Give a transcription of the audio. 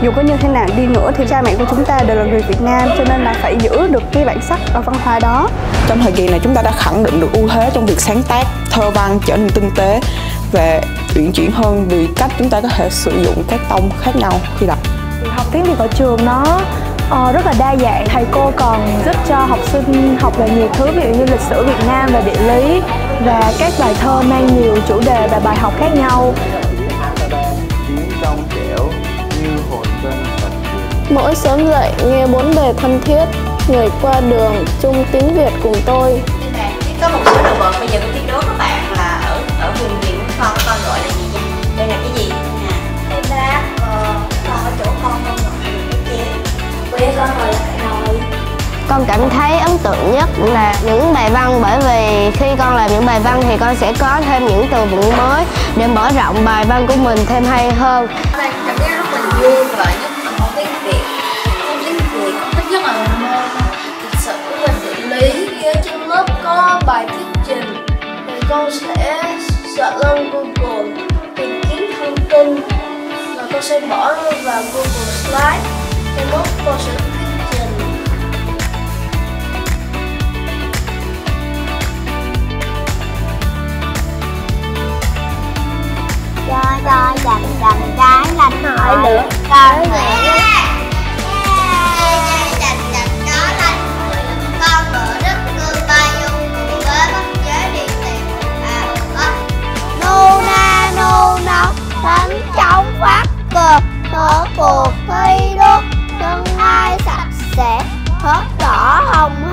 Dù có như thế nào đi nữa thì cha mẹ của chúng ta đều là người Việt Nam, cho nên là phải giữ được cái bản sắc và văn hóa đó. Trong thời kỳ này chúng ta đã khẳng định được ưu thế trong việc sáng tác thơ văn trở nên tinh tế và uyển chuyển hơn vì cách chúng ta có thể sử dụng các tông khác nhau khi đọc. Học tiếng Việt ở trường nó rất là đa dạng. Thầy cô còn giúp cho học sinh học về nhiều thứ, ví dụ như lịch sử Việt Nam và địa lý, và các bài thơ mang nhiều chủ đề và bài học khác nhau. Mỗi sớm dậy nghe bốn bề thân thiết, người qua đường chung tiếng Việt cùng tôi. Có một số đồ vật bây giờ tôi thi đố các bạn là ở vùng miền con gọi là gì nha? Đây là cái gì nha? Em đáp con ở chỗ con gọi là cái chén, quê con gọi là cái nồi. Con cảm thấy ấn tượng nhất là những bài văn, bởi vì khi con làm những bài văn thì con sẽ có thêm những từ vựng mới để mở rộng bài văn của mình thêm hay hơn. Đây cảm giác rất là vui và nhất là môn tiếng Việt. Môn tiếng Việt con thích nhất là môn lịch sử và địa lý. Khi ở trên lớp có bài thuyết trình thì con sẽ search lên Google tìm kiếm thông tin và con sẽ bỏ vào Google Slide. Cái mốt con sẽ thuyết trình. Do dành cái lanh hỏi được con nhẹ. Con ngựa rất cương bay dung cùng với bắt chế đi tìm nô na nô nóng đánh chống phát cực thở cuộc thi đốt chân ai sạch sẽ hết đỏ hồng